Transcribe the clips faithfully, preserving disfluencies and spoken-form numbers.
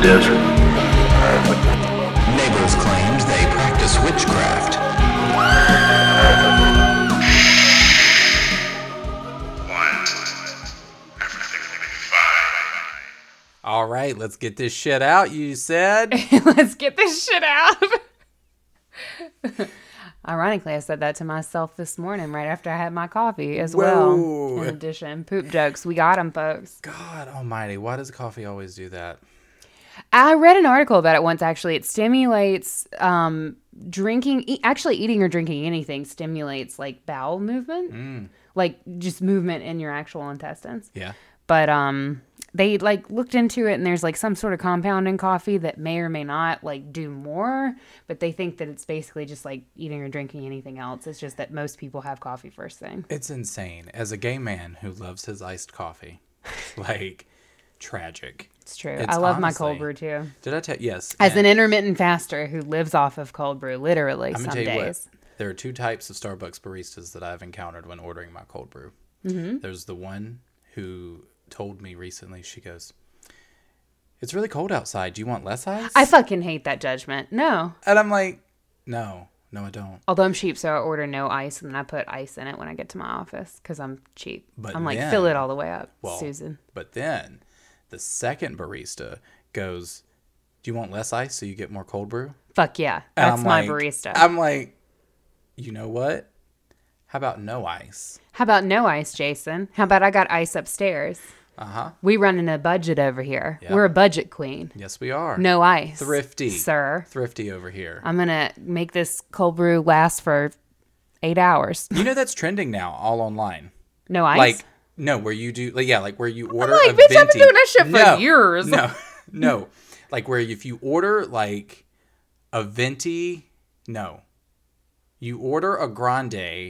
desert. Neighbors claimed they practice witchcraft. All right, let's get this shit out, you said. Let's get this shit out. Ironically, I said that to myself this morning right after I had my coffee as Whoa. well. In addition, poop jokes. We got them, folks. God almighty, why does coffee always do that? I read an article about it once, actually. It stimulates um, drinking, e- actually eating or drinking anything stimulates like bowel movement. Mm. Like just movement in your actual intestines. Yeah. But um, they like looked into it, and there's like some sort of compound in coffee that may or may not like do more. But they think that it's basically just like eating or drinking anything else. It's just that most people have coffee first thing. It's insane. As a gay man who loves his iced coffee, like tragic. It's true. It's I love my honestly- cold brew too. Did I tell yes? As and an intermittent faster who lives off of cold brew, literally I'm some gonna tell you days. what. There are two types of Starbucks baristas that I've encountered when ordering my cold brew. Mm-hmm. There's the one who told me recently, she goes, "It's really cold outside. Do you want less ice?" I fucking hate that judgment. No. And I'm like, no, no, I don't. Although I'm cheap, so I order no ice, and then I put ice in it when I get to my office because I'm cheap. But I'm like, then- fill it all the way up, Well, Susan. But then the second barista goes, "Do you want less ice so you get more cold brew?" Fuck yeah. And That's I'm my like- barista. I'm like, you know what? How about no ice? How about no ice, Jason? How about I got ice upstairs? Uh-huh. We running a budget over here. Yeah. We're a budget queen. Yes, we are. No ice. Thrifty. Sir. Thrifty over here. I'm going to make this cold brew last for eight hours. You know that's trending now, all online. No ice? Like, no, where you do, like, yeah, like where you order like, a bitch, venti. I've been doing that shit for no, years. No, no. Like where if you order like a venti, no. You order a grande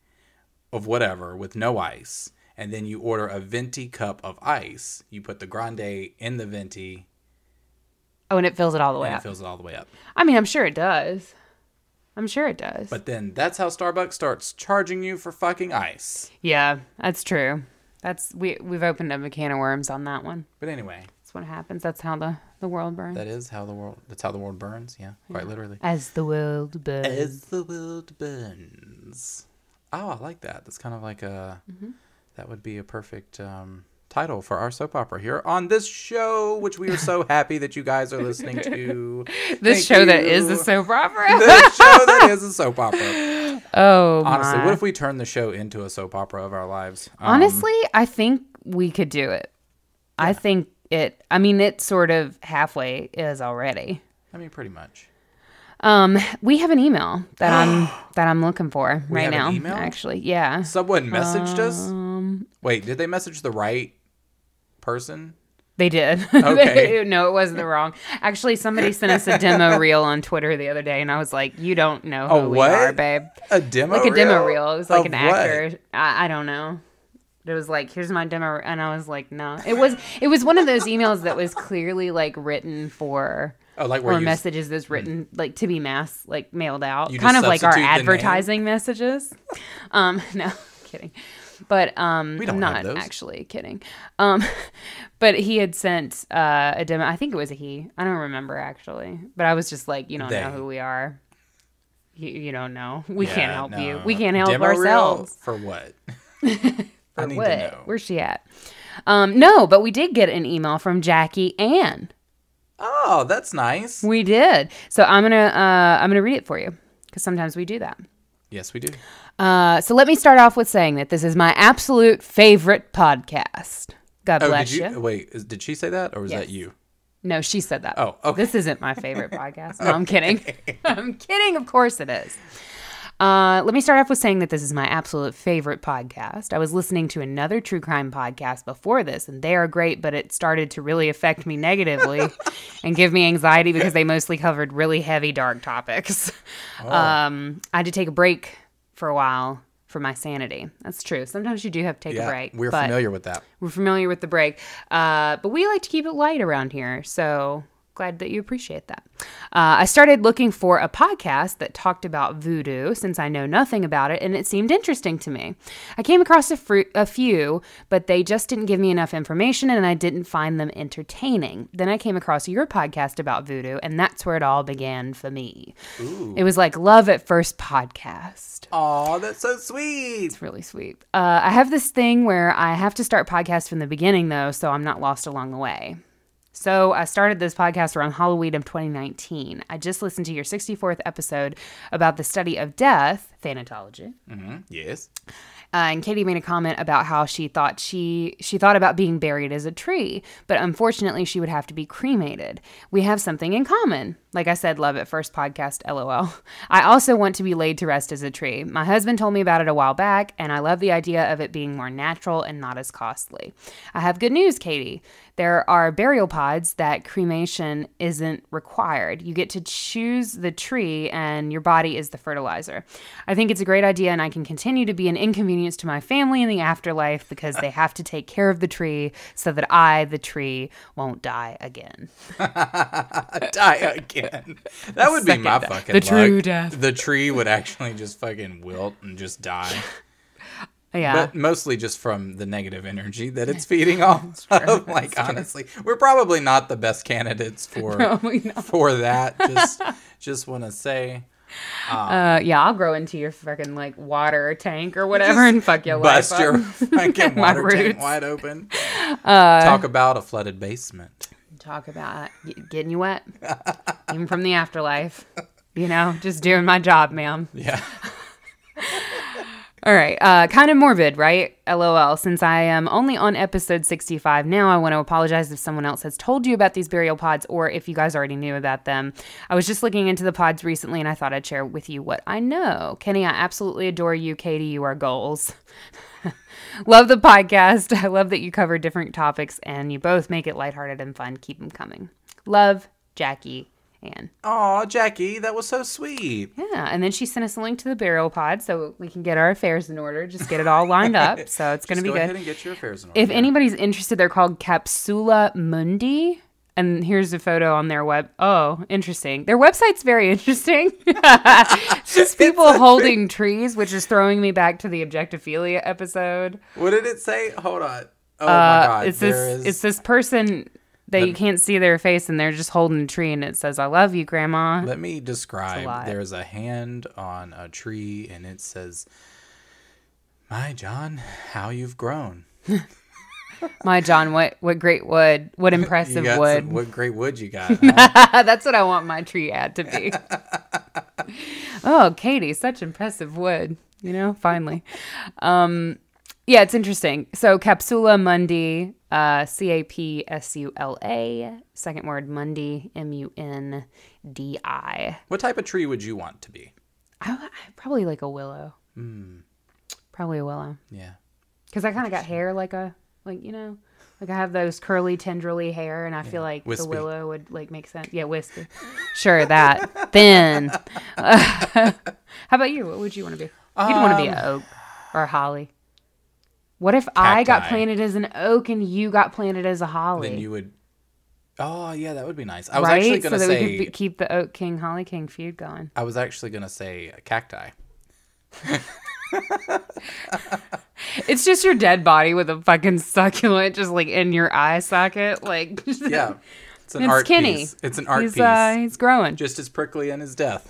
of whatever with no ice, and then you order a venti cup of ice. You put the grande in the venti, Oh, and it fills it all the way and it up. fills it all the way up. I mean, I'm sure it does. I'm sure it does. But then that's how Starbucks starts charging you for fucking ice. yeah, that's true. That's we we've opened up a can of worms on that one. But anyway, That's what happens. That's how the, the world burns. that is how the world. That's how the world burns. Yeah, quite literally. As the world burns. As the world burns. Oh, I like that. That's kind of like a. Mm-hmm. That would be a perfect um, title for our soap opera here on this show, which we are so happy that you guys are listening to. This Thank show that you. is a soap opera. This show that is a soap opera. Oh, Honestly, my. what if we turn the show into a soap opera of our lives? Um, Honestly, I think we could do it. I think it. I mean, it sort of halfway is already. I mean, pretty much. Um, we have an email that I'm that I'm looking for We right have an now. email? Actually, yeah. Someone messaged us. Um, Wait, did they message the right person? They did. Okay. No, it wasn't the wrong. Actually, somebody sent us a demo reel on Twitter the other day, and I was like, "You don't know who A we what? are, babe." A demo Like a reel? demo reel. It was like Of an what? actor. I, I don't know. It was like, "Here's my demo," and I was like, "No." It was it was one of those emails that was clearly like written for. Oh, like where Or you messages that's written like to be mass like mailed out, You kind just of like our substitute the name? advertising messages. Um, no, kidding, but um, We don't I'm not have those. actually kidding. Um, but he had sent uh, a demo. I think it was a he. I don't remember actually, but I was just like, you don't They. know who we are. You, you don't know. We Yeah, can't help no. you. We can't help Demo reel? ourselves. For what? For I need what? to know. Where's she at? Um, no, but we did get an email from Jackie Ann. Oh, that's nice. We did. So I'm gonna uh, I'm gonna read it for you because sometimes we do that. Yes, we do. Uh, so let me start off with saying that this is my absolute favorite podcast. God Oh, bless did you? you. Wait, is, did she say that, or was Yes. that you? No, she said that. Oh, okay. This isn't my favorite podcast. No, I'm kidding. I'm kidding. Of course it is. Uh, let me start off with saying that this is my absolute favorite podcast. I was listening to another true crime podcast before this, and they are great, but it started to really affect me negatively and give me anxiety because they mostly covered really heavy, dark topics. Oh. Um, I had to take a break for a while for my sanity. That's true. Sometimes you do have to take Yeah, a break. we're but familiar with that. We're familiar with the break. Uh, but we like to keep it light around here, so glad that you appreciate that. Uh, I started looking for a podcast that talked about voodoo since I know nothing about it, and it seemed interesting to me. I came across a, fr- a few, but they just didn't give me enough information, and I didn't find them entertaining. Then I came across your podcast about voodoo, and that's where it all began for me. Ooh. It was like love at first podcast. Aw, that's so sweet. It's really sweet. Uh, I have this thing where I have to start podcasts from the beginning, though, so I'm not lost along the way. So I started this podcast around Halloween of twenty nineteen. I just listened to your sixty-fourth episode about the study of death, thanatology. Mm-hmm. Yes. Uh, and Katie made a comment about how she thought she she thought about being buried as a tree, but unfortunately she would have to be cremated. We have something in common. Like I said, love at first podcast, LOL. I also want to be laid to rest as a tree. My husband told me about it a while back, and I love the idea of it being more natural and not as costly. I have good news, Katie. There are burial pods that cremation isn't required. You get to choose the tree, and your body is the fertilizer. I think it's a great idea, and I can continue to be an inconvenience to my family in the afterlife because they have to take care of the tree so that I, the tree, won't die again. Die again. That would be my death. fucking The true luck. death. The tree would actually just fucking wilt and just die. Yeah. But mostly just from the negative energy that it's feeding off of. Like, honestly, we're probably not the best candidates for Probably not. for that. Just just want to say. Um, Uh, yeah, I'll grow into your freaking like water tank or whatever and fuck your life bust your up. fucking My water tank roots. wide open. Uh, Talk about a flooded basement. Talk about get- getting you wet, even from the afterlife. You know, just doing my job, ma'am. Yeah. All right, uh, kind of morbid, right? LOL. Since I am only on episode sixty-five now, I want to apologize if someone else has told you about these burial pods or if you guys already knew about them. I was just looking into the pods recently, and I thought I'd share with you what I know. Kenny, I absolutely adore you. Katie, you are goals. Love the podcast. I love that you cover different topics, and you both make it lighthearted and fun. Keep them coming. Love, Jackie. Anne. Aw, Jackie, that was so sweet. Yeah, and then she sent us a link to the burial pod so we can get our affairs in order, just get it all lined up. So it's going to be go good. ahead and get your affairs in order. If anybody's interested, they're called Capsula Mundi. And here's a photo on their web. Oh, interesting. Their website's very interesting. It's just people holding trees, which is throwing me back to the objectophilia episode. What did it say? Hold on. Oh Uh, my God. it's there this. is- It's this person that The- you can't see their face, and they're just holding a tree, and it says, "I love you, Grandma." Let me describe. lot. There's a hand on a tree, and it says, "My John, how you've grown." My John, what what great wood, what You impressive got wood. some- what great wood you got. Huh? That's what I want my tree ad to be. Oh, Katie, such impressive wood. You know, finally. Um, yeah, it's interesting. So Capsula Mundi, uh, C A P S U L A, second word Mundi, M U N D I. What type of tree would you want to be? I, I probably like a willow. Mm, Probably a willow. yeah. Because I kind of got hair like a, like, you know, like I have those curly, tendrily hair, and I feel like Wispy. the willow would like make sense. Yeah, wispy. Sure, that. Thin. Uh, how about you? What would you want to be? You'd want to be an Um, oak or a holly. What if I got Cacti. planted as an oak and you got planted as a holly? Then you would. Oh yeah, that would be nice. I was right? actually gonna so that say. we could be, keep the oak king, holly king feud going. I was actually gonna say cacti. It's just your dead body with a fucking succulent just like in your eye socket. Like, Yeah. It's an It's art Kenny. piece. It's an art he's, piece. uh, he's growing. Just as prickly in his death.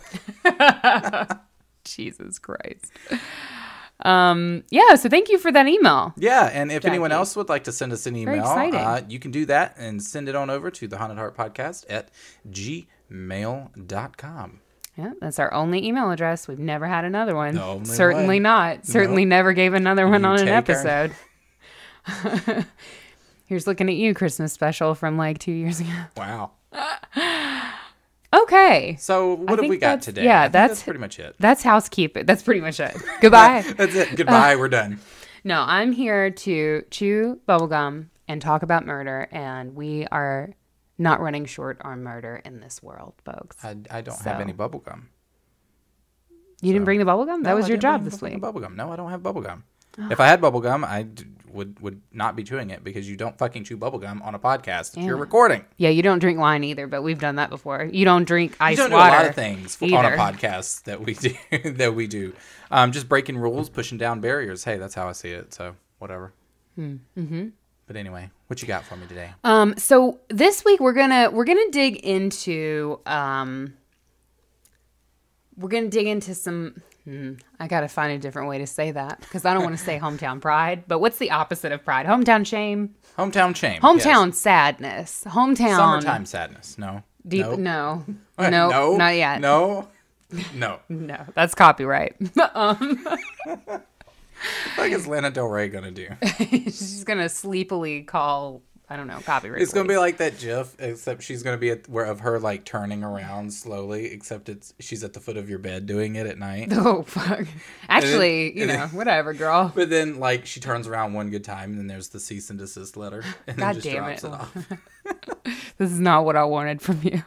Jesus Christ. Um, yeah, so thank you for that email. Yeah, and if anyone Jackie. else would like to send us an Very email, exciting. uh, you can do that and send it on over to the Haunted Heart Podcast at gmail dot com. Yeah, that's our only email address. We've never had another one. The only Certainly one. not. Certainly Nope. never gave another one You on an take episode. Here's looking at you, Christmas special from like two years ago. Wow. Okay. So what have think we got that's- today? yeah, I think that's- pretty much it. That's housekeeping. That's pretty much it. Goodbye. That's it. Goodbye. We're done. No, I'm here to chew bubblegum and talk about murder, and we are not running short on murder in this world, folks. I, I don't have So- any bubble gum. You didn't bring the bubblegum? That No, was I your didn't job bring this fucking week. Bubble gum. No, I don't have bubble gum. If I had bubble gum, I d- would, would not be chewing it because you don't fucking chew bubblegum on a podcast if Yeah. you're recording. Yeah, you don't drink wine either, but we've done that before. You don't drink ice You don't water. do a lot of things for, on a either. podcast that we do. that we do. Um, just breaking rules, pushing down barriers. Hey, that's how I see it. So whatever. Mm-hmm. But anyway, what you got for me today? Um, so this week we're gonna we're gonna dig into um, we're gonna dig into some. Hmm, I gotta find a different way to say that because I don't want to say hometown pride. But what's the opposite of pride? Hometown shame. Hometown shame. Hometown yes. sadness. Hometown Summertime sadness. No. Deep. Nope. No. Uh, No. no. Not yet. No. No. No. That's copyright. um, What is Lana Del Rey gonna do? she's gonna sleepily call. I don't know. Copyright. It's gonna police. be like that GIF, except she's gonna be at where of her like turning around slowly. Except it's she's at the foot of your bed doing it at night. Oh fuck! Actually, then- you and know, then- whatever, girl. But then like she turns around one good time, and then there's the cease and desist letter, and God then just damn drops it. it, off. This is not what I wanted from you.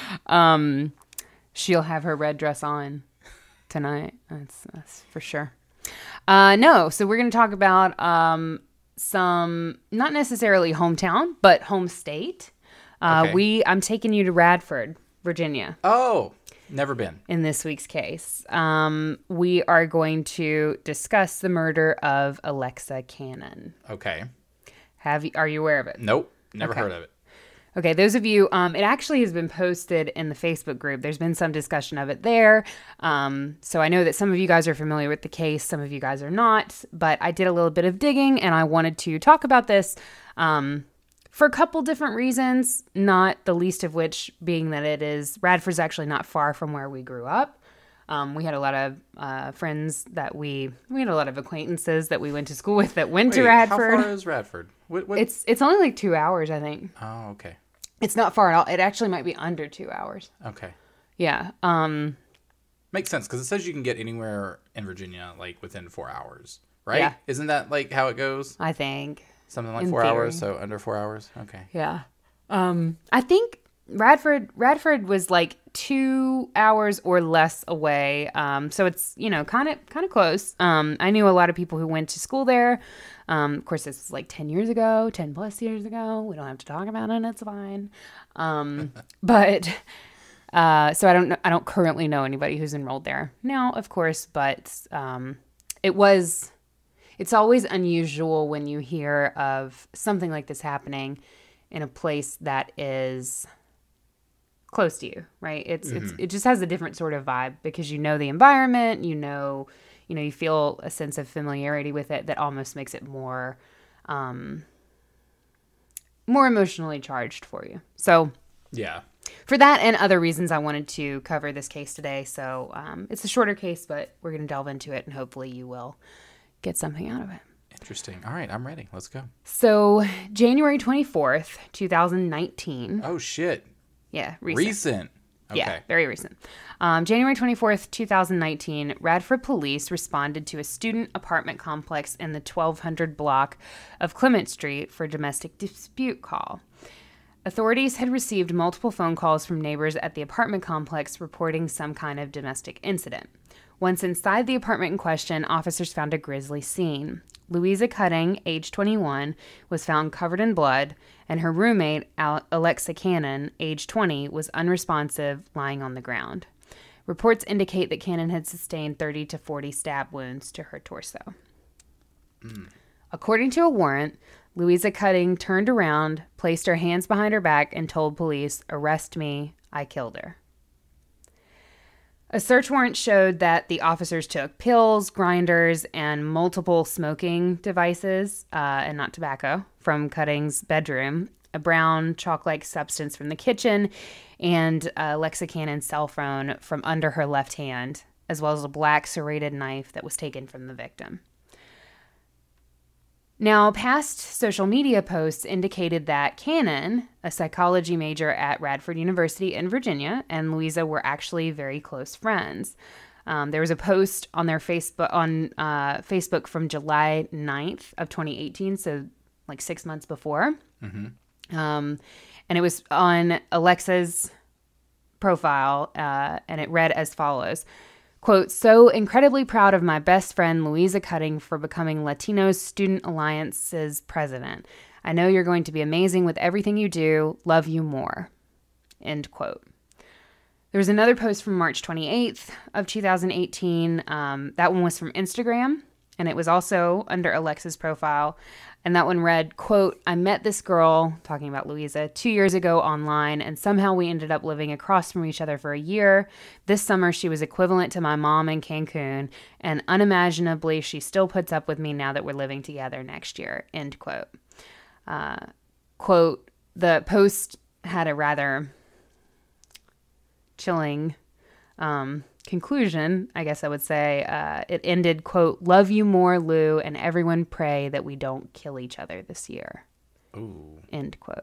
Um, she'll have her red dress on tonight. That's that's for sure. Uh, no, so we're gonna talk about um some not necessarily hometown, but home state. Uh, Okay. we I'm taking you to Radford, Virginia. Oh, never been. In this week's case, um, we are going to discuss the murder of Alexa Cannon. Okay. Have you, are you aware of it? Nope. Never Okay. heard of it. Okay, those of you, um, it actually has been posted in the Facebook group. There's been some discussion of it there. Um, so I know that some of you guys are familiar with the case, some of you guys are not, but I did a little bit of digging and I wanted to talk about this um, for a couple different reasons, not the least of which being that it is, Radford's actually not far from where we grew up. Um, we had a lot of uh, friends that we, we had a lot of acquaintances that we went to school with that went to Wait, Radford. How far is Radford? What, what? It's, it's only like two hours, I think. Oh, okay. It's not far at all. It actually might be under two hours. Okay. Yeah. Um, Makes sense because it says you can get anywhere in Virginia like within four hours, right? Yeah. Isn't that like how it goes? I think. Something like In four theory. hours, so under four hours. Okay. Yeah. Um, I think Radford Radford was like two hours or less away. Um, so it's, you know, kind of kind of close. Um, I knew a lot of people who went to school there. Um, of course, this was like ten years ago, ten plus years ago. We don't have to talk about it. It's fine. Um, but uh, so I don't know. I don't currently know anybody who's enrolled there now, of course. But um, it was. It's always unusual when you hear of something like this happening in a place that is close to you, right? It's it's it just has a different sort of vibe because you know the environment, you know, you know, you feel a sense of familiarity with it that almost makes it more um more emotionally charged for you. So Yeah. for that and other reasons, I wanted to cover this case today. So um, it's a shorter case, but we're going to delve into it and hopefully you will get something out of it. Interesting. All right, I'm ready. Let's go. So January twenty-fourth, twenty nineteen. Oh shit. Yeah, recent. Recent. Okay. Yeah, very recent. Um, January twenty-fourth, twenty nineteen, Radford police responded to a student apartment complex in the twelve hundred block of Clement Street for a domestic dispute call. Authorities had received multiple phone calls from neighbors at the apartment complex reporting some kind of domestic incident. Once inside the apartment in question, officers found a grisly scene. Louisa Cutting, age twenty-one, was found covered in blood, and her roommate, Al- Alexa Cannon, age twenty, was unresponsive, lying on the ground. Reports indicate that Cannon had sustained thirty to forty stab wounds to her torso. Mm. According to a warrant, Louisa Cutting turned around, placed her hands behind her back, and told police, "Arrest me, I killed her." A search warrant showed that the officers took pills, grinders, and multiple smoking devices, uh, and not tobacco, from Cutting's bedroom, a brown chalk-like substance from the kitchen, and uh, Alexa Cannon's cell phone from under her left hand, as well as a black serrated knife that was taken from the victim. Now, past social media posts indicated that Cannon, a psychology major at Radford University in Virginia, and Louisa were actually very close friends. Um, there was a post on their Facebook on uh, Facebook from July ninth of twenty eighteen, so like six months before. Mm-hmm. Um, and it was on Alexa's profile, uh, and it read as follows. Quote, so incredibly proud of my best friend, Louisa Cutting, for becoming Latino Student Alliance's president. I know you're going to be amazing with everything you do. Love you more. End quote. There was another post from March twenty-eighth of two thousand eighteen. Um, that one was from Instagram, and it was also under Alexa's profile. And that one read, quote, I met this girl, talking about Louisa, two years ago online, and somehow we ended up living across from each other for a year. This summer, she was equivalent to my mom in Cancun, and unimaginably, she still puts up with me now that we're living together next year, end quote. Uh, quote, the post had a rather chilling um, conclusion, I guess I would say. Uh, it ended, quote, love you more, Lou, and everyone pray that we don't kill each other this year. Ooh. End quote.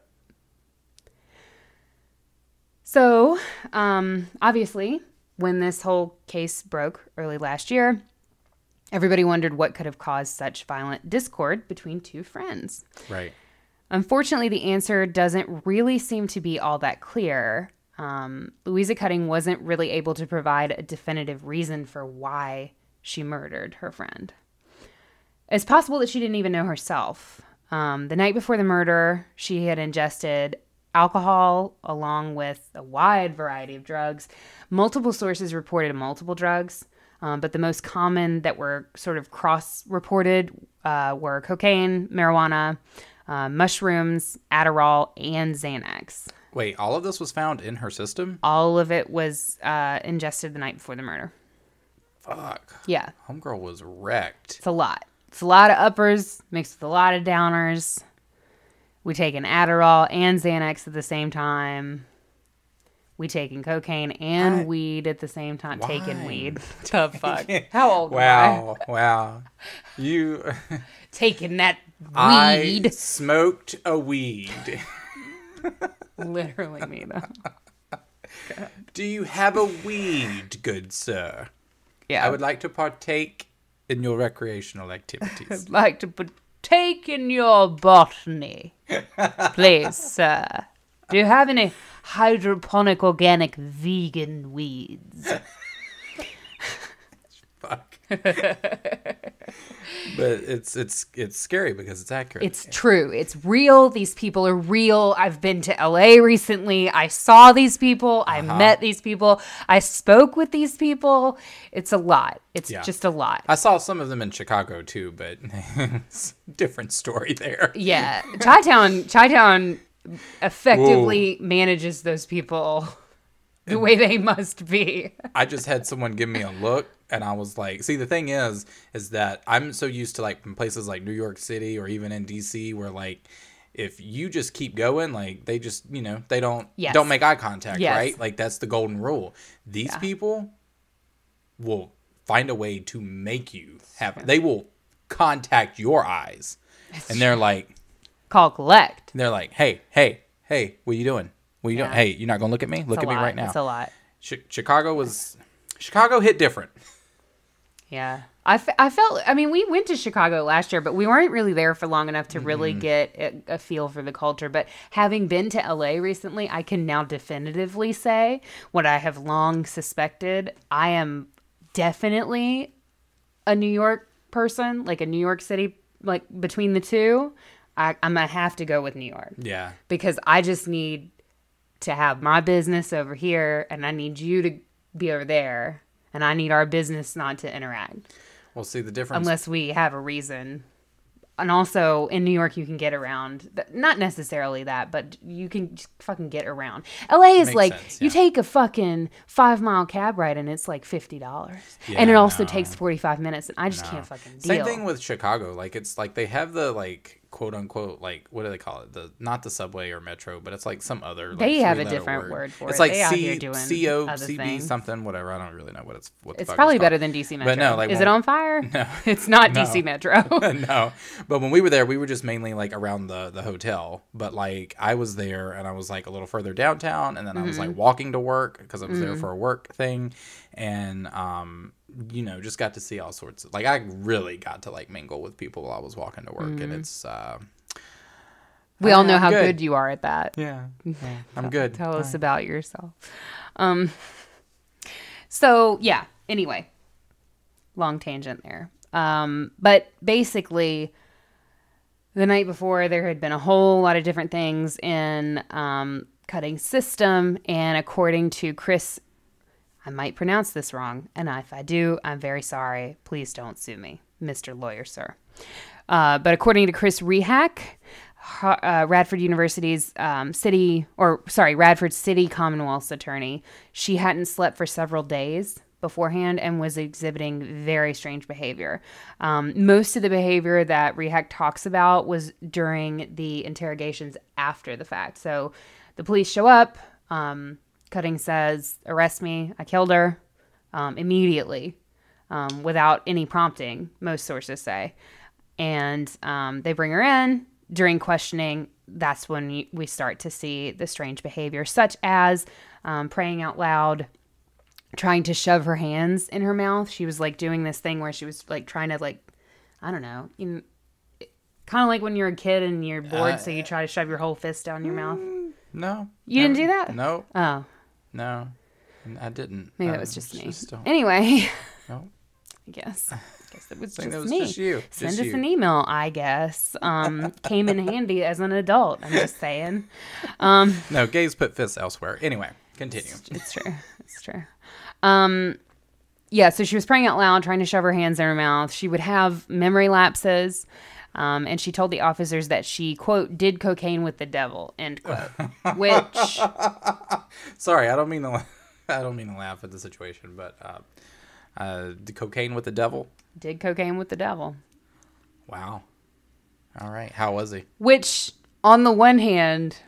So, um, obviously, when this whole case broke early last year, everybody wondered what could have caused such violent discord between two friends. Right. Unfortunately, the answer doesn't really seem to be all that clear. Um, Louisa Cutting wasn't really able to provide a definitive reason for why she murdered her friend. It's possible that she didn't even know herself. Um, the night before the murder, she had ingested alcohol along with a wide variety of drugs. Multiple sources reported multiple drugs, um, but the most common that were sort of cross-reported uh, were cocaine, marijuana, uh, mushrooms, Adderall, and Xanax. Wait, all of this was found in her system? All of it was uh, ingested the night before the murder. Fuck. Yeah. Homegirl was wrecked. It's a lot. It's a lot of uppers mixed with a lot of downers. We taking Adderall and Xanax at the same time. We taking cocaine and What? weed at the same time. Why? Taking weed. The fuck? How old Wow. Wow. You... am I? Taking that I weed. smoked a weed. Literally me, though. Do you have a weed, good sir? Yeah. I would like to partake in your recreational activities. I'd like to partake in your botany. Please, sir. Do you have any hydroponic, organic, vegan weeds? Fuck. But it's it's it's scary because it's accurate. It's true. It's real. These people are real. I've been to L A recently. I saw these people. I Uh-huh. met these people. I spoke with these people. It's a lot. It's Yeah. just a lot. I saw some of them in Chicago too, but it's a different story there. Yeah. Chi-Town, Chi-Town effectively manages those people the way they must be. I just had someone give me a look, and I was like, see, the thing is, is that I'm so used to, like, in places like New York City or even in D C where, like, if you just keep going, like, they just, you know, they don't, Yes. don't make eye contact, Yes. right? Like, that's the golden rule. These Yeah. people will find a way to make you have, they will contact your eyes. And they're like, Call collect. they're like, hey, hey, hey, what you doing? What you Yeah. doing? Hey, you're not going to look at me? Look It's at a me lot. right now. It's a lot. Chi- Chicago was, Chicago hit different. Yeah. I, f- I felt, I mean, we went to Chicago last year, but we weren't really there for long enough to really Mm-hmm. get a, a feel for the culture. But having been to L A recently, I can now definitively say what I have long suspected. I am definitely a New York person, like a New York City, like between the two. I, I'm going to have to go with New York Yeah. because I just need to have my business over here and I need you to be over there. And I need our business not to interact Well, see, the difference. unless we have a reason. And also in New York, you can get around. th- Not necessarily that, but you can just fucking get around. L A is Makes like, sense, you yeah. take a fucking five mile cab ride and it's like fifty dollars. Yeah, and it also no. takes forty-five minutes. And I just No. can't fucking deal. Same thing with Chicago. Like, it's like they have the, like, quote unquote, like, what do they call it? The Not the subway or metro, but it's like some other. Like, They have a three-letter different word for it's it. like They out C, here doing C O, other C B, things. something, whatever. I don't really know what it's. What the It's fuck probably it's better called. than D C Metro. But no, like, is when- it on fire? No. It's not No. D C Metro. No, but when we were there, we were just mainly like around the the hotel. But like I was there, and I was like a little further downtown, and then I was Mm-hmm. like walking to work because I was there for a work thing, and um, you know, just got to see all sorts of like I really got to like mingle with people while I was walking to work, Mm-hmm. and it's uh, We all I'm know how good. good you are at that. yeah, I'm good. Tell us about yourself. Um, so yeah, Anyway, long tangent there. Um, but basically, the night before, there had been a whole lot of different things in um, Cutting's system. And according to Chris, I might pronounce this wrong. And if I do, I'm very sorry. Please don't sue me, Mister Lawyer, sir. Uh, but according to Chris Rehack, uh, Radford University's um, city, or sorry, Radford City Commonwealth's attorney, she hadn't slept for several days beforehand and was exhibiting very strange behavior. Um, most of the behavior that Rehack talks about was during the interrogations after the fact. So the police show up. Um, Cutting says, "Arrest me. I killed her," um, immediately, um, without any prompting, most sources say. And um, they bring her in. During questioning, that's when we start to see the strange behavior, such as um, praying out loud, trying to shove her hands in her mouth. She was like doing this thing where she was like trying to like, I don't know, you kind of like when you're a kid and you're bored, uh, so you try to shove your whole fist down your mouth. No. You never, didn't do that? No. Oh. No, I didn't. Maybe that um, was just me. Just anyway. No. I guess. I guess it was I think just that was me. just you. Send just us you. an email, I guess. Um, came in handy as an adult. I'm just saying. Um, no, gays put fists elsewhere. Anyway, continue. It's, it's true. It's true. Um, yeah, so she was praying out loud, trying to shove her hands in her mouth. She would have memory lapses. Um, and she told the officers that she, quote, did cocaine with the devil, end quote. Which... Sorry, I don't mean to, I don't mean to laugh at the situation, but uh, uh, the cocaine with the devil? Did cocaine with the devil. Wow. All right. How was he? Which, on the one hand,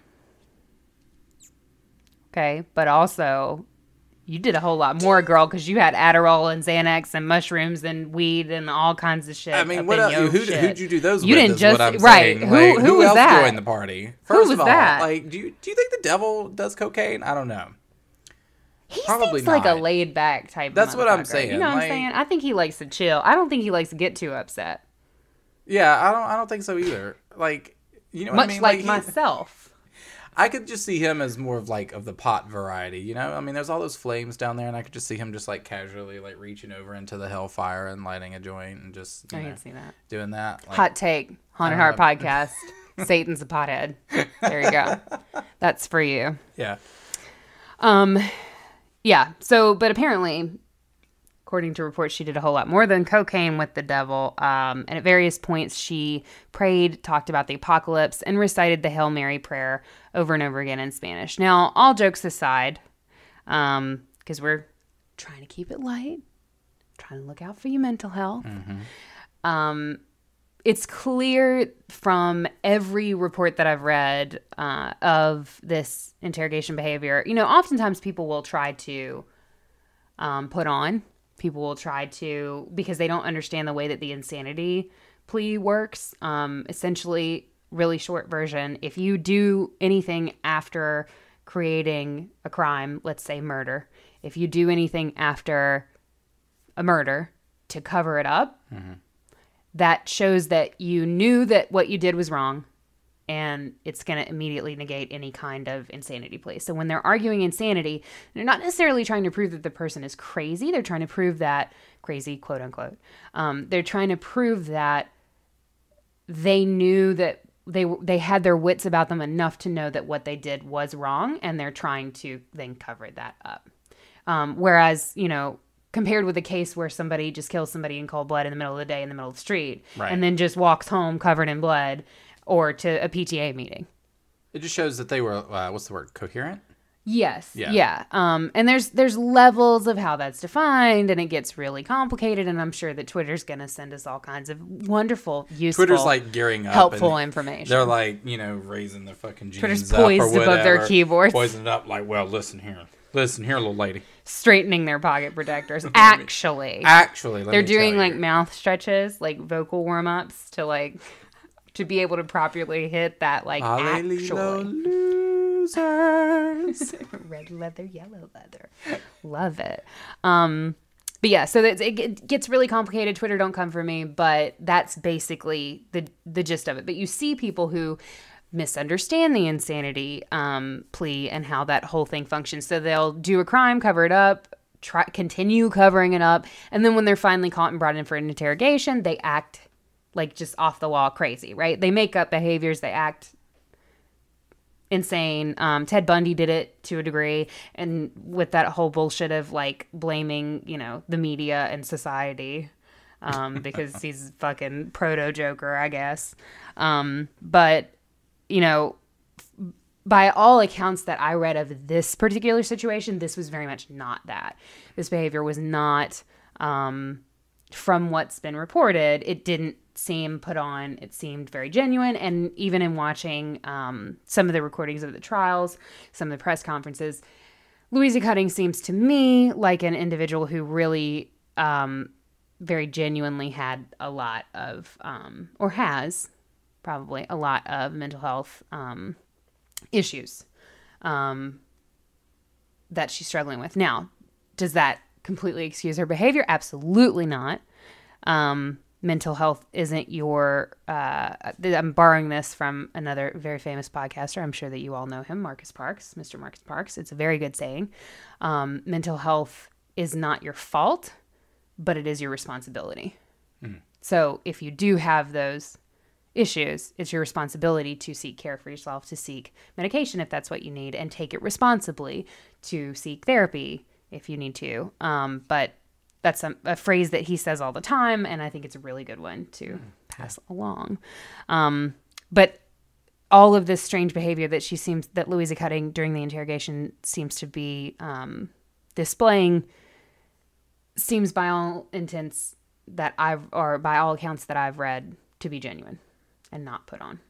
okay, but also... You did a whole lot more, girl, because you had Adderall and Xanax and mushrooms and weed and all kinds of shit. I mean, what else? Who, who'd you do those you with? Didn't is just what I'm right. saying. Who, like, who, who was else that? joined the party? First who was of all, that? like, do you do you think the devil does cocaine? I don't know. He Probably seems not. like a laid back type. That's of what I'm motherfucker. saying. You know what like, I'm saying? I think he likes to chill. I don't think he likes to get too upset. Yeah, I don't. I don't think so either. Like, you know, what much I mean? like, like myself. I could just see him as more of like of the pot variety, you know? I mean, there's all those flames down there, and I could just see him just like casually like reaching over into the hellfire and lighting a joint and just you I know, can see that. doing that. Like, Hot take, Haunted Heart podcast. Satan's a pothead. There you go. That's for you. Yeah. Um, yeah. So, but apparently, according to reports, she did a whole lot more than cocaine with the devil. Um, and at various points, she prayed, talked about the apocalypse, and recited the Hail Mary prayer over and over again in Spanish. Now, all jokes aside, um, because we're trying to keep it light, trying to look out for your mental health. Mm-hmm. Um, it's clear from every report that I've read uh, of this interrogation behavior. You know, oftentimes people will try to um, put on. People will try to, because they don't understand the way that the insanity plea works. Um, essentially, really short version, if you do anything after creating a crime, let's say murder, if you do anything after a murder to cover it up, mm-hmm. that shows that you knew that what you did was wrong, and it's going to immediately negate any kind of insanity plea. So when they're arguing insanity, they're not necessarily trying to prove that the person is crazy. They're trying to prove that, crazy, quote unquote. Um, they're trying to prove that they knew that they they had their wits about them enough to know that what they did was wrong, and they're trying to then cover that up. Um, whereas, you know, compared with a case where somebody just kills somebody in cold blood in the middle of the day in the middle of the street, right. and then just walks home covered in blood, or to a P T A meeting. It just shows that they were, uh, what's the word, coherent? Yes. Yeah. yeah. Um, and there's there's levels of how that's defined, and it gets really complicated, and I'm sure that Twitter's going to send us all kinds of wonderful, useful, Twitter's like gearing up, helpful information. They're like, you know, raising their fucking jeans Twitter's up poised or whatever, above their keyboards. Poising it up like, well, listen here. Listen here, little lady. Straightening their pocket protectors. Actually. Actually, let They're me doing tell like you. mouth stretches, like vocal warm-ups to like... to be able to properly hit that, like, actually. Losers. Red leather, yellow leather. Love it. Um, but yeah, so it, it gets really complicated. Twitter, don't come for me, but that's basically the the gist of it. But you see people who misunderstand the insanity um, plea and how that whole thing functions. So they'll do a crime, cover it up, try continue covering it up. And then when they're finally caught and brought in for an interrogation, they act like just off the wall crazy, right? They make up behaviors. They act insane. Um, Ted Bundy did it to a degree. And with that whole bullshit of like blaming, you know, the media and society um, because he's fucking proto Joker, I guess. Um, but, you know, by all accounts that I read of this particular situation, this was very much not that. This behavior was not, um, from what's been reported, it didn't seem put on. It seemed very genuine. And even in watching um, some of the recordings of the trials, some of the press conferences, Louisa Cutting seems to me like an individual who really um, very genuinely had a lot of, um, or has probably a lot of mental health um issues um, that she's struggling with. Now, does that completely excuse her behavior? Absolutely not. Um, mental health isn't your, uh, I'm borrowing this from another very famous podcaster. I'm sure that you all know him, Marcus Parks, Mister Marcus Parks. It's a very good saying. Um, mental health is not your fault, but it is your responsibility. Mm. So if you do have those issues, it's your responsibility to seek care for yourself, to seek medication if that's what you need, and take it responsibly, to seek therapy if you need to. Um, but that's a, a phrase that he says all the time, and I think it's a really good one to pass along. Um, but all of this strange behavior that she seems, that Louisa Cutting during the interrogation seems to be um, displaying, seems by all intents that I've, or by all accounts that I've read, to be genuine and not put on.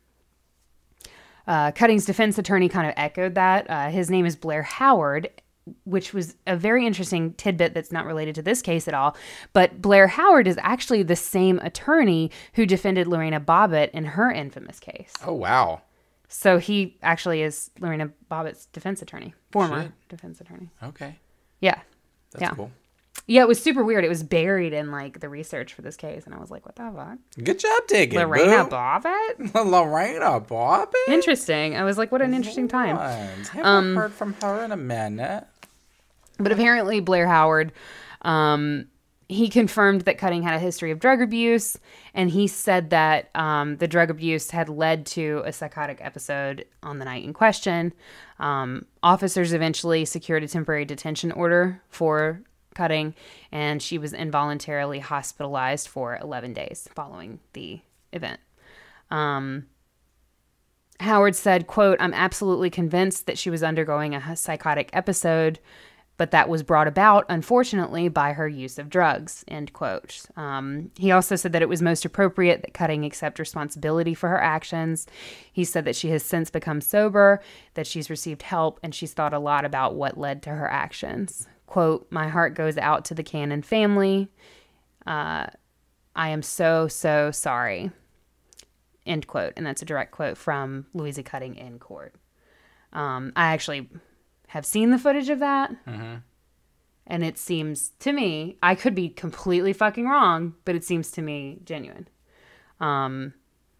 Uh, Cutting's defense attorney kind of echoed that. Uh, his name is Blair Howard, which was a very interesting tidbit that's not related to this case at all. But Blair Howard is actually the same attorney who defended Lorena Bobbitt in her infamous case. Oh, wow. So he actually is Lorena Bobbitt's defense attorney, former Shit. defense attorney. Okay. Yeah. That's yeah. cool. Yeah, it was super weird. It was buried in like the research for this case, and I was like, "What the fuck?" Good job digging, Lorena boo. Bobbitt. Lorena Bobbitt. Interesting. I was like, "What an interesting time." Haven't Um, heard from her in a minute. But apparently, Blair Howard, um, he confirmed that Cutting had a history of drug abuse, and he said that um, the drug abuse had led to a psychotic episode on the night in question. Um, officers eventually secured a temporary detention order for Cutting, and she was involuntarily hospitalized for eleven days following the event. Um, Howard said, quote, "I'm absolutely convinced that she was undergoing a psychotic episode, but that was brought about, unfortunately, by her use of drugs," end quote. Um, he also said that it was most appropriate that Cutting accept responsibility for her actions. He said that she has since become sober, that she's received help, and she's thought a lot about what led to her actions. Quote, "My heart goes out to the Cannon family. Uh, I am so, so sorry," end quote. And that's a direct quote from Louisa Cutting in court. Um, I actually have seen the footage of that. Mm-hmm. And it seems to me, I could be completely fucking wrong, but it seems to me genuine. Um,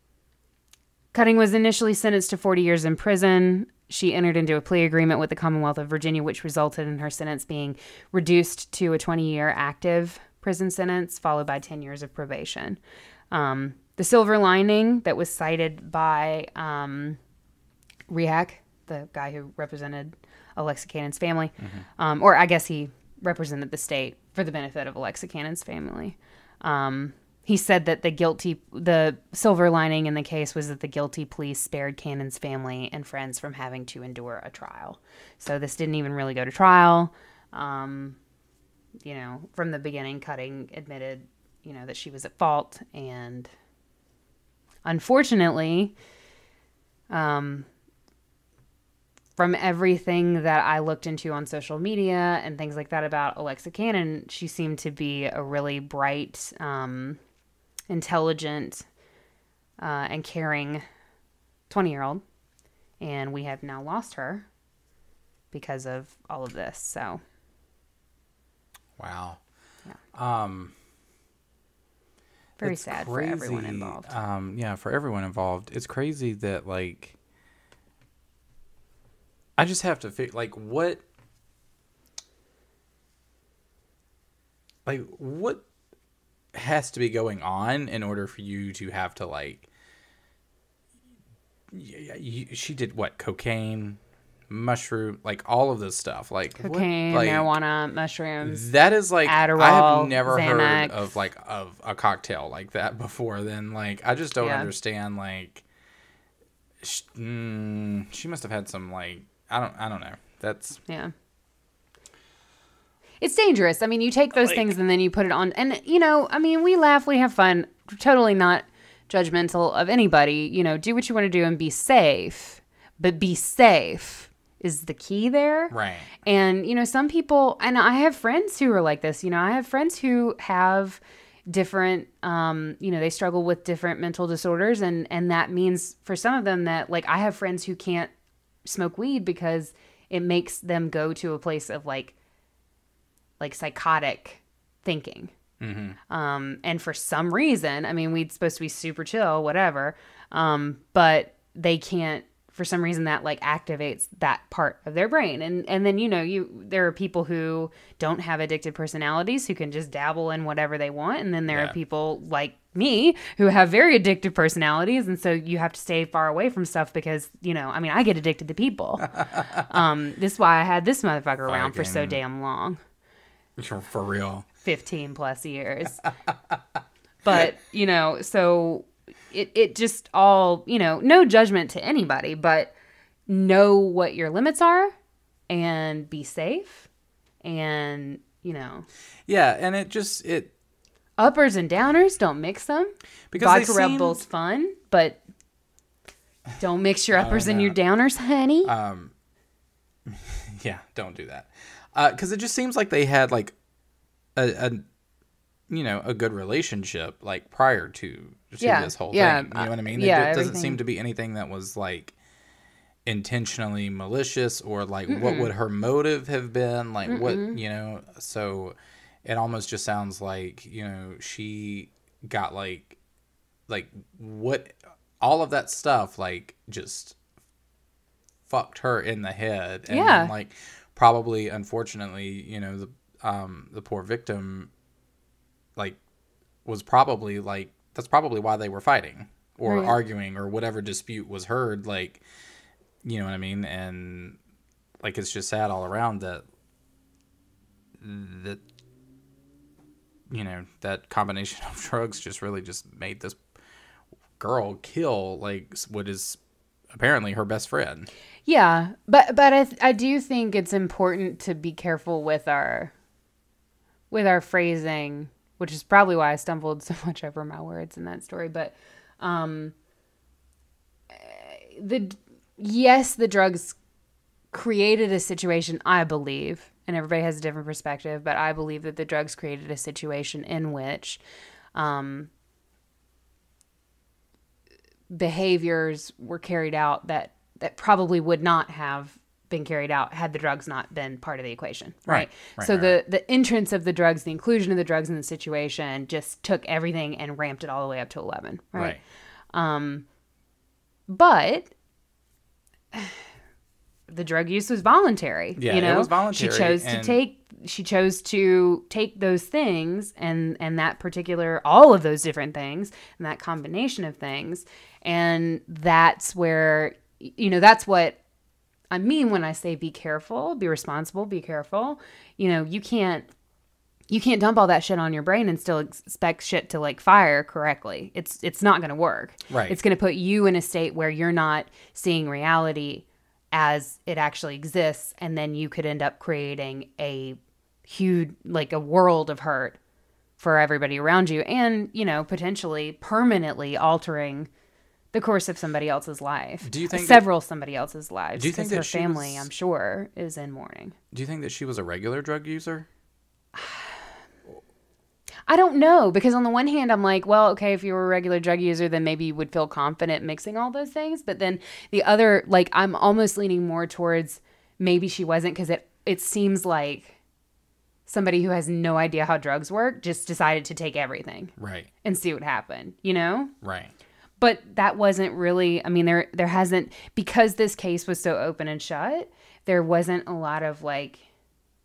Cutting was initially sentenced to forty years in prison. She entered into a plea agreement with the Commonwealth of Virginia, which resulted in her sentence being reduced to a twenty-year active prison sentence, followed by ten years of probation. Um, the silver lining that was cited by um, Rehak, the guy who represented Alexa Cannon's family, mm-hmm. um, or I guess he represented the state for the benefit of Alexa Cannon's family. Um, he said that the guilty, the silver lining in the case was that the guilty plea spared Cannon's family and friends from having to endure a trial. So this didn't even really go to trial. Um, you know, from the beginning, Cutting admitted, you know, that she was at fault, and unfortunately, um, from everything that I looked into on social media and things like that about Alexa Cannon, she seemed to be a really bright, um, intelligent, uh, and caring twenty-year-old. And we have now lost her because of all of this. So. Wow. Yeah. Um, Very sad crazy. For everyone involved. Um, yeah, for everyone involved. It's crazy that, like, I just have to figure, like, what, like, what has to be going on in order for you to have to, like, y- y- she did what? Cocaine, mushroom, like all of this stuff. Like Cocaine, what, like, marijuana, mushrooms. that is like, Adderall, I have never Xanax. heard of like of a cocktail like that before. Then like, I just don't Yeah. understand. Like, sh- mm, she must have had some like, I don't, I don't know. That's Yeah. It's dangerous. I mean, you take those Like- things and then you put it on. And, you know, I mean, we laugh, we have fun. Totally not judgmental of anybody. You know, do what you want to do and be safe. But be safe is the key there. right. And, you know, some people, and I have friends who are like this. You know, I have friends who have different, um, you know, they struggle with different mental disorders. And, and that means for some of them that, like, I have friends who can't smoke weed because it makes them go to a place of, like, like psychotic thinking. Mm-hmm. Um, and for some reason, I mean, we're supposed to be super chill, whatever. Um, but they can't, for some reason that like activates that part of their brain. And, and then, you know, you, there are people who don't have addicted personalities who can just dabble in whatever they want. And then there Yeah. are people like me who have very addictive personalities. And so you have to stay far away from stuff because, you know, I mean, I get addicted to people. um, this is why I had this motherfucker around for so Fucking- damn long. For real. fifteen plus years. But, you know, so it, it just all, you know, no judgment to anybody, but know what your limits are and be safe and, you know, Yeah, and it just it uppers and downers, don't mix them. because Vodka they Red seemed- Bull's fun, but don't mix your uppers and no. your downers, honey. Um, yeah, don't do that. Because it just seems like they had like a, a, you know, a good relationship like prior to, to Yeah, this whole yeah, thing. You know what I mean? uh, yeah, it do- doesn't everything- seem to be anything that was like intentionally malicious or like what would her motive have been? Like what, you know? So it almost just sounds like, you know, she got like, like what, all of that stuff like just fucked her in the head. And Yeah. then, like probably unfortunately, you know, the um the poor victim like was probably like that's probably why they were fighting or Right. arguing or whatever dispute was heard, like, you know what I mean? And like it's just sad all around that that you know, that combination of drugs just really just made this girl kill like what is apparently her best friend. Yeah, but but I th- I do think it's important to be careful with our with our phrasing, which is probably why I stumbled so much over my words in that story. But um, the yes, the drugs created a situation, I believe, and everybody has a different perspective, but I believe that the drugs created a situation in which um, behaviors were carried out that that probably would not have been carried out had the drugs not been part of the equation, right? Right, right, so right, the the entrance of the drugs, the inclusion of the drugs in the situation just took everything and ramped it all the way up to eleven, right? Right. But the drug use was voluntary. Yeah, you it know? was voluntary, She chose to and- take. She chose to take those things and and that particular, all of those different things, and that combination of things, and that's where, you know, that's what I mean when I say be careful, be responsible, be careful. You know, you can't. You can't dump all that shit on your brain and still expect shit to like fire correctly. It's it's not going to work. Right. It's going to put you in a state where you're not seeing reality as it actually exists, and then you could end up creating a huge, like a world of hurt for everybody around you, and, you know, potentially permanently altering the course of somebody else's life. Do you think that- several somebody else's lives? Do you think because that her she family, was- I'm sure, is in mourning. Do you think that she was a regular drug user? I don't know, because on the one hand, I'm like, well, okay, if you were a regular drug user, then maybe you would feel confident mixing all those things. But then the other, like, I'm almost leaning more towards maybe she wasn't, because it, it seems like somebody who has no idea how drugs work just decided to take everything Right. and see what happened, you know? Right. But that wasn't really, I mean, there there hasn't, because this case was so open and shut, there wasn't a lot of, like,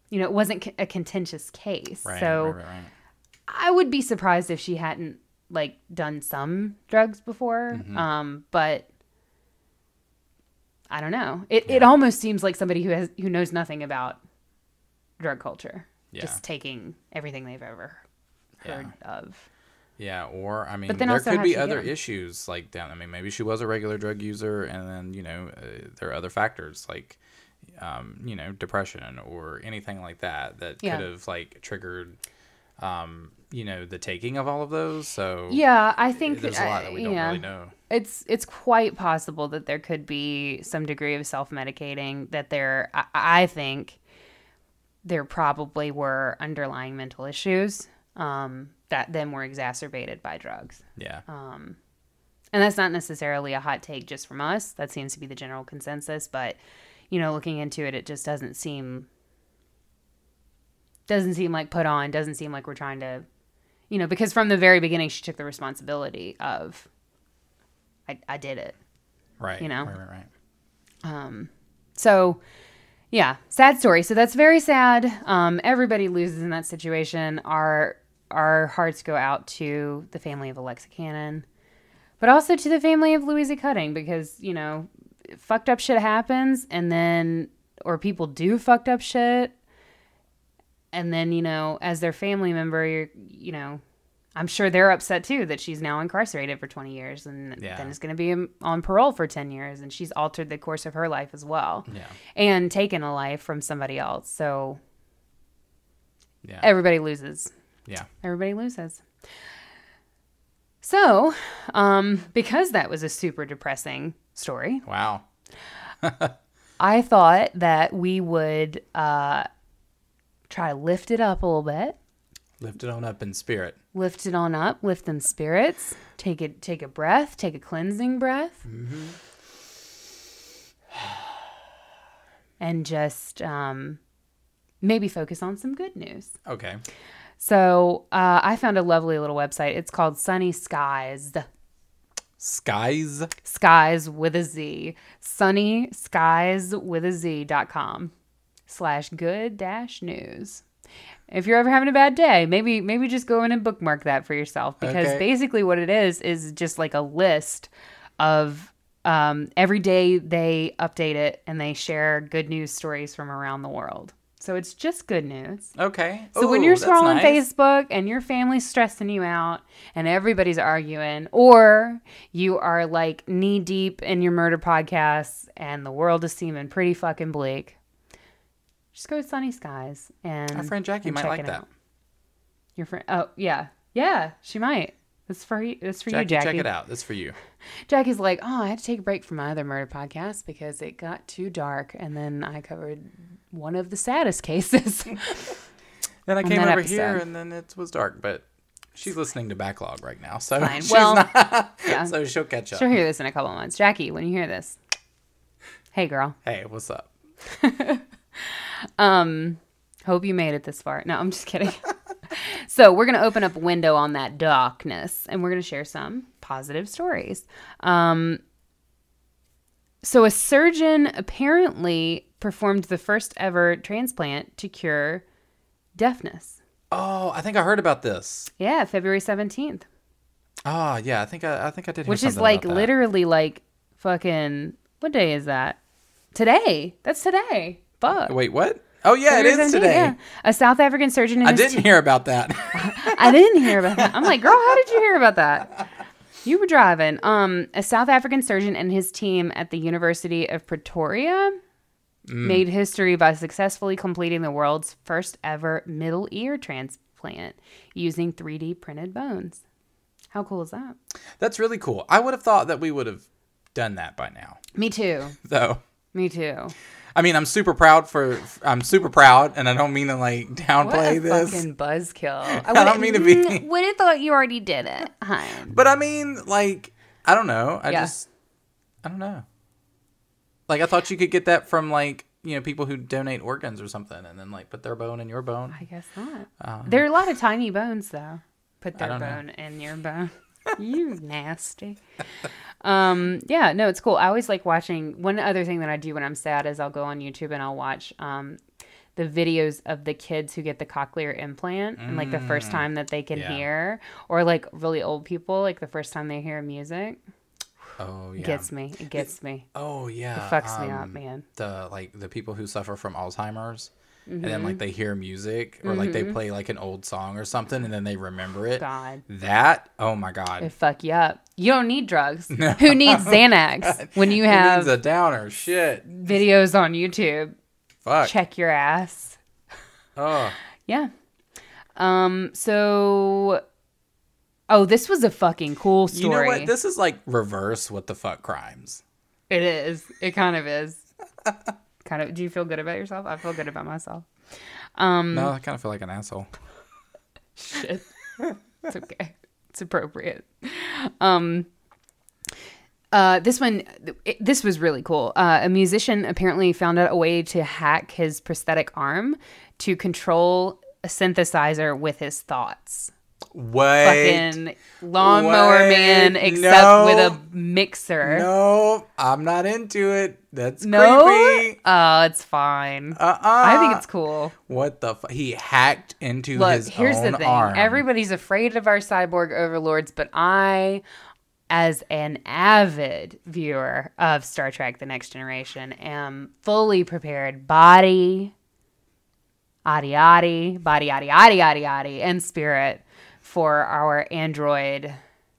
you know, it wasn't a contentious case. Right, so right, right, right. I would be surprised if she hadn't like done some drugs before. Mm-hmm. Um, but I don't know. It Yeah. it almost seems like somebody who has who knows nothing about drug culture, Yeah. just taking everything they've ever heard Yeah. of. Yeah, or I mean, But then there also, could how'd be she get other 'em? issues like down. I mean, maybe she was a regular drug user, and then you know uh, there are other factors like, um, you know, depression or anything like that that Yeah. could have like triggered, um, you know, the taking of all of those. So Yeah, I think there's a lot that we don't yeah. really know. It's it's quite possible that there could be some degree of self-medicating, that there I, I think there probably were underlying mental issues um, that then were exacerbated by drugs. Yeah, Um, and that's not necessarily a hot take just from us. That seems to be the general consensus, but you know, looking into it, it just doesn't seem doesn't seem like put on, doesn't seem like we're trying to, you know, because from the very beginning she took the responsibility of I, I did it. right. you know? right, right, right. Um, so yeah, sad story. So that's very sad. Um, everybody loses in that situation. Our our hearts go out to the family of Alexa Cannon, but also to the family of Louisa Cutting, because, you know, fucked up shit happens, and then, or people do fucked up shit, and then, you know, as their family member, you're, you know, I'm sure they're upset too that she's now incarcerated for twenty years, and Yeah. then is going to be on parole for ten years, and she's altered the course of her life as well, Yeah, and taken a life from somebody else. So yeah, everybody loses. yeah. Everybody loses. So, um, because that was a super depressing story, Wow. I thought that we would uh, try to lift it up a little bit. Lift it on up in spirit. Lift it on up, lift them spirits. Take it, take a breath, take a cleansing breath, Mm-hmm. and just um, maybe focus on some good news. Okay. So uh, I found a lovely little website. It's called Sunny Skies. Skies. Skies with a Z. Sunny Skies with a Z dot com slash good dash news. If you're ever having a bad day, maybe maybe just go in and bookmark that for yourself, because Okay. basically what it is is just like a list of um, every day they update it and they share good news stories from around the world. So it's just good news. Okay. So when Ooh, you're that's scrolling nice. Facebook and your family's stressing you out and everybody's arguing, or you are like knee deep in your murder podcasts and the world is seeming pretty fucking bleak, just go to Sunny Skies and Our friend Jackie and might check like it that. out. Your friend? Oh yeah, yeah, she might. That's for you. That's for Jackie, you, Jackie. check it out. That's for you. Jackie's like, oh, I had to take a break from my other murder podcast because it got too dark, and then I covered one of the saddest cases. Then I on came that over episode. here and then it was dark, but she's listening to Backlog right now, so Fine. she's Well, not, yeah. so she'll catch up. She'll hear this in a couple of months. Jackie, when you hear this, hey girl, Hey, what's up? um, hope you made it this far. No, I'm just kidding. So we're gonna open up a window on that darkness, and we're gonna share some positive stories. Um, so a surgeon apparently performed the first ever transplant to cure deafness. Oh, I think I heard about this. Yeah, February seventeenth, Oh, yeah, I think I, I think I did hear which is something like about that. literally like fucking, what day is that? Today. That's today. Fuck. Wait, what? Oh, yeah, it February is seventeenth, today. yeah. A South African surgeon and I his didn't team- hear about that. I didn't hear about that. I'm like, girl, how did you hear about that? You were driving. Um, a South African surgeon and his team at the University of Pretoria made history by successfully completing the world's first ever middle ear transplant using three D printed bones. How cool is that? That's really cool. I would have thought that we would have done that by now, Me too. though. Me too. I mean, I'm super proud for. I'm super proud, and I don't mean to like What downplay a this. fucking buzzkill. I, I don't would've- mean to be- mm, would have thought you already did it. Hun. But I mean, like, I don't know. I Yeah. just, I don't know. Like, I thought you could get that from like, you know, people who donate organs or something, and then like put their bone in your bone. I guess not. Um, There are a lot of tiny bones, though. Put I their don't know. bone in your bone. You nasty. Um, yeah, no, it's cool. I always like watching. One other thing that I do when I'm sad is I'll go on YouTube and I'll watch um, the videos of the kids who get the cochlear implant and like the first time that they can Yeah. hear, or like really old people, like the first time they hear music. Oh yeah. It gets me. It gets me. Oh yeah. It fucks me up, um, man. The like the people who suffer from Alzheimer's, and then Mm-hmm. like they hear music or like they play like an old song or something, and then they remember it. God. That oh my god. It fuck you up. You don't need drugs. Who needs Xanax when you Who have needs a downer? Shit. videos on YouTube? Fuck. Check your ass. Oh. Yeah. Um. So. Oh, this was a fucking cool story. You know what? This is like reverse what the fuck crimes. It is. It kind of is. Kind of. Do you feel good about yourself? I feel good about myself. Um. No, I kind of feel like an asshole. Shit. It's okay. It's appropriate. Um. Uh, this one, it, this was really cool. Uh, a musician apparently found out a way to hack his prosthetic arm to control a synthesizer with his thoughts. Wait. Fucking lawnmower Wait, man, except no. with a mixer. No, I'm not into it. That's No? creepy. Oh, it's fine. Uh-uh. I think it's cool. What the fuck? He hacked into Look, his here's own the thing. arm. Everybody's afraid of our cyborg overlords, but I, as an avid viewer of Star Trek The Next Generation, am fully prepared, body, adi adi, body adi adi adi adi, and spirit, for our android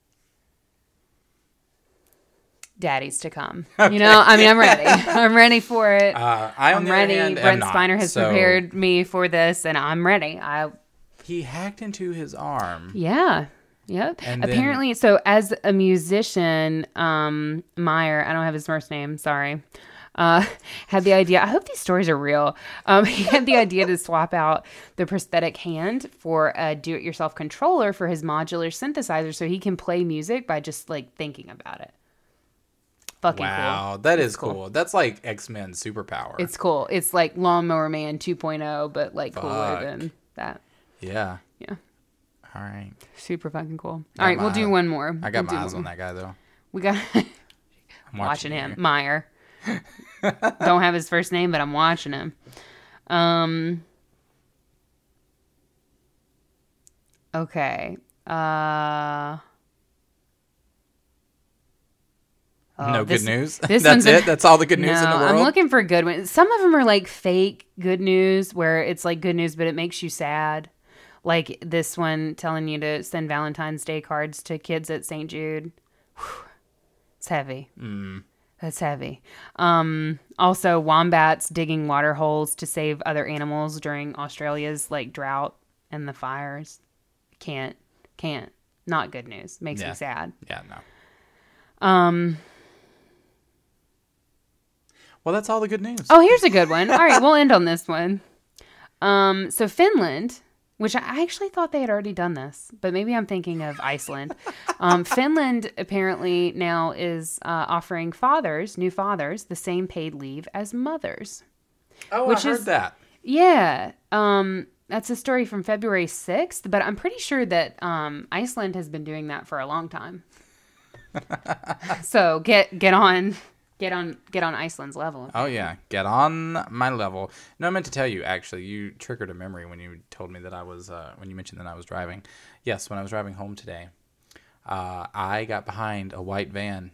daddies to come. You know, I mean, I'm ready. I'm ready for it. Uh, I, on I'm the other ready. hand, am Brent not. Spiner has So, prepared me for this, and I'm ready. I He hacked into his arm. Yeah. Yep. And then- Apparently, so as a musician, um, Meyer, I don't have his first name, sorry, uh, had the idea. I hope these stories are real. Um, he had the idea to swap out the prosthetic hand for a do-it-yourself controller for his modular synthesizer so he can play music by just like thinking about it. Fucking Wow, cool. that is cool. cool. That's like X-Men superpower. It's cool. It's like Lawnmower Man two point oh, but like cooler Fuck. than that. yeah. Yeah. All right. Super fucking cool. Got All right, my we'll do eye- one more. I got We'll my do eyes one on more. that guy though. We got I'm watching him. you. Meyer. Don't have his first name, but I'm watching him. Um. Okay. Uh. oh, no this- good news. this That's one's a- it. That's all the good news no, in the world. I'm looking for good ones. Some of them are like fake good news, where it's like good news, but it makes you sad. Like this one telling you to send Valentine's Day cards to kids at Saint Jude. Whew. It's heavy. Mm. That's heavy. Um, also, wombats digging water holes to save other animals during Australia's like drought and the fires. Can't, can't. Not good news. Makes Yeah. me sad. Yeah, no. Um. Well, that's all the good news. Oh, here's a good one. All right, we'll end on this one. Um. So Finland, which I actually thought they had already done this, but maybe I'm thinking of Iceland. Um, Finland apparently now is uh, offering fathers, new fathers, the same paid leave as mothers. Oh, which I heard is- that. Yeah. Um, that's a story from February sixth, but I'm pretty sure that um, Iceland has been doing that for a long time. So get get on get on get on Iceland's level. Oh yeah, get on my level. No, I meant to tell you actually. You triggered a memory when you told me that I was uh, when you mentioned that I was driving. Yes, when I was driving home today, uh, I got behind a white van,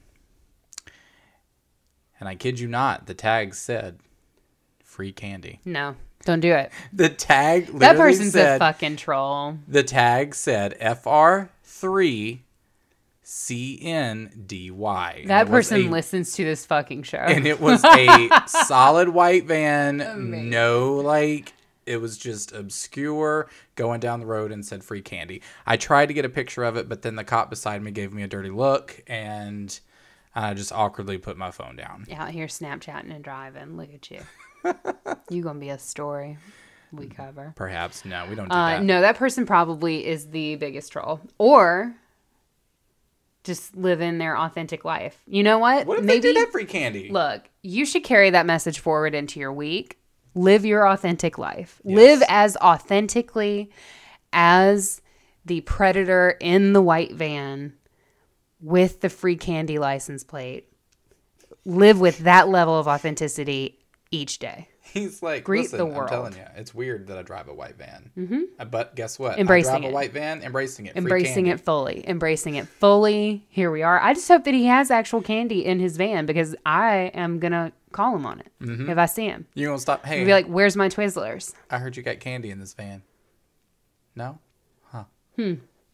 and I kid you not, the tag said "free candy." No, don't do it. The tag literally That person's said, a fucking troll. the tag said F R three C N D Y. And That it was person a- listens to this fucking show. And it was a solid white van, Amazing. no like it was just obscure, going down the road and said free candy. I tried to get a picture of it, but then the cop beside me gave me a dirty look, and I just awkwardly put my phone down. Out here Snapchatting and driving. Look at you. You gonna be a story we cover. Perhaps no, we don't do Uh, that. no, that person probably is the biggest troll, or just living their authentic life. You know what? What if Maybe they did have free candy? look. You should carry that message forward into your week. Live your authentic life. Yes. Live as authentically as the predator in the white van with the free candy license plate. Live with that level of authenticity each day. He's like, Greet listen, the world. I'm telling you, it's weird that I drive a white van. Mm-hmm. But guess what? Embracing I drive it. a white van, embracing it. Free Embracing candy. it fully. Embracing it fully. Here we are. I just hope that he has actual candy in his van because I am going to call him on it Mm-hmm. if I see him. You gonna stop? Hey, He'll be like, where's my Twizzlers? I heard you got candy in this van. No? Huh. Hmm.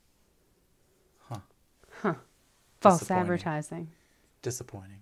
Huh. Huh. False Disappointing. advertising. Disappointing.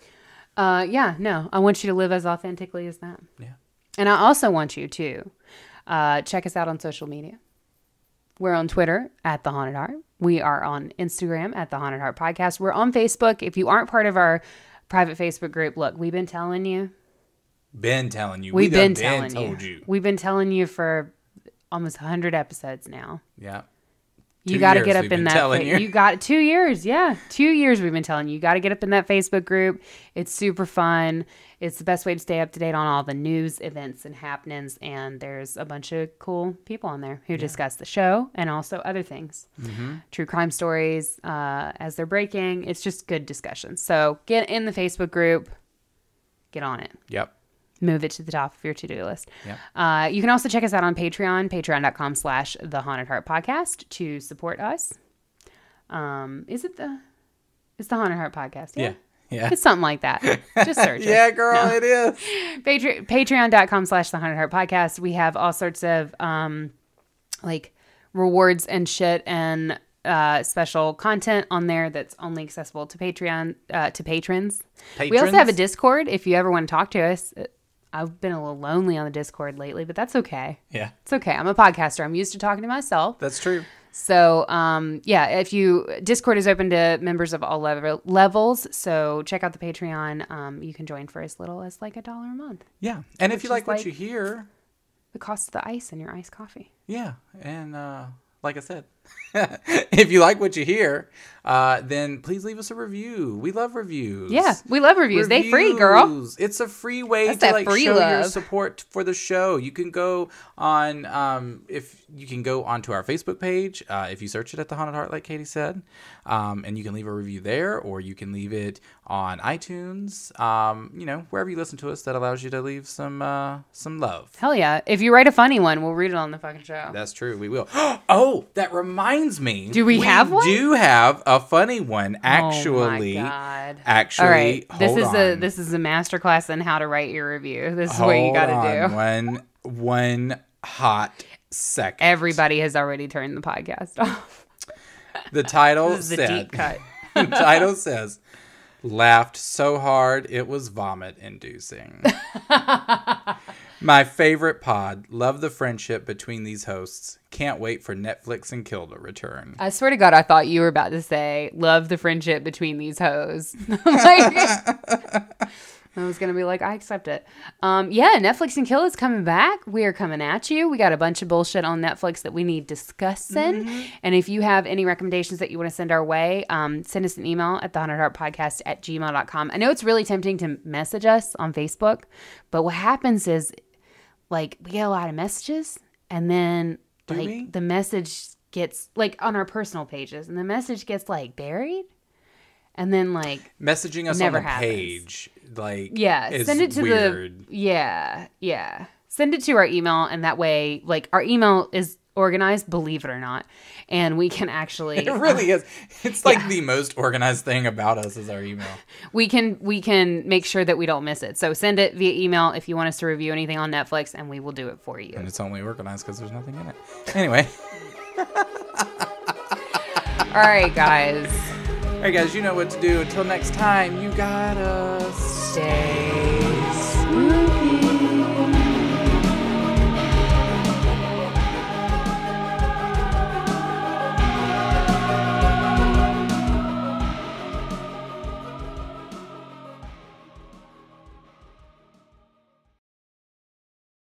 Uh, yeah, no. I want you to live as authentically as that. Yeah. And I also want you to uh, check us out on social media. We're on Twitter at The Haunted Heart. We are on Instagram at The Haunted Heart Podcast. We're on Facebook. If you aren't part of our private Facebook group, look, we've been telling you. Been telling you. We've we been done telling been told you. you. We've been telling you for almost one hundred episodes now. Yeah. You Two got to years get up we've in been that. telling Fa- you. you got two years. Yeah. Two years we've been telling you. You got to get up in that Facebook group. It's super fun. It's the best way to stay up to date on all the news, events, and happenings. And there's a bunch of cool people on there who discuss the show and also other things. Mm-hmm. True crime stories uh, as they're breaking. It's just good discussion. So get in the Facebook group. Get on it. Yep. Move it to the top of your to-do list. Yep. Uh, you can also check us out on Patreon, patreon.com slash The Haunted Heart Podcast to support us. Um, is it the, it's the Haunted Heart Podcast? Yeah. Yeah. It's something like that. Just search it. Yeah, girl, No. it is. Patre- patreon.com slash The Haunted Heart Podcast. We have all sorts of, um, like rewards and shit and, uh, special content on there that's only accessible to Patreon, uh, to patrons. We also have a Discord if you ever want to talk to us. I've been a little lonely on the Discord lately, but that's okay. Yeah. It's okay. I'm a podcaster. I'm used to talking to myself. That's true. So, um, yeah, if you, Discord is open to members of all level, levels. So check out the Patreon. Um, you can join for as little as like a dollar a month. Yeah. And if you Which like is what like- you hear, The cost of the ice in your iced coffee. yeah. And uh, like I said, if you like what you hear, uh, then please leave us a review. We love reviews. Yeah, we love reviews. They free, girl. Reviews. It's a free way That's to that like free show your love. support for the show. You can go on um, if you can go onto our Facebook page uh, if you search it at The Haunted Heart, like Katie said, um, and you can leave a review there, or you can leave it on iTunes. Um, you know, wherever you listen to us, that allows you to leave some uh, some love. Hell yeah. If you write a funny one, we'll read it on the fucking show. That's true. We will. Oh, that reminds me. Do we have one? We do have a funny one, actually. Oh my God. Actually, All right. This hold is on. a this is a masterclass in how to write your review. This is Hold what you got to on do. One, one hot second. Everybody has already turned the podcast off. The title This is a said. deep cut. The title says, "Laughed so hard it was vomit inducing." My favorite pod. Love the friendship between these hosts. Can't wait for Netflix and Kill to return. I swear to God, I thought you were about to say, love the friendship between these hoes. Like, I was going to be like, I accept it. Um, yeah, Netflix and Kill is coming back. We are coming at you. We got a bunch of bullshit on Netflix that we need discussing. Mm-hmm. And if you have any recommendations that you want to send our way, um, send us an email at the haunted heart podcast at gmail dot com. I know it's really tempting to message us on Facebook, but what happens is, like, we get a lot of messages, and then Do like we? the message gets like on our personal pages, and the message gets like buried, and then like Messaging us never on the happens. page, like, yeah, is send it to weird. the yeah yeah send it to our email, and that way, like, our email is organized, believe it or not, and we can actually It really is. It's like yeah. the most organized thing about us is our email. we can we can make sure that we don't miss it. So send it via email if you want us to review anything on Netflix, and we will do it for you. And it's only organized because there's nothing in it. Anyway. All right, guys. All right, guys, you know what to do. Until next time, you gotta Stay